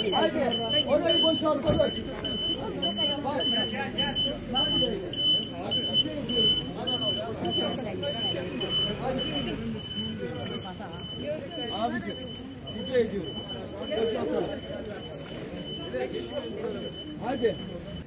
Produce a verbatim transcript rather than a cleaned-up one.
Hadi orayı boşaltalım. Bak. Abicim, rica ediyorum. Boşaltalım. Hadi.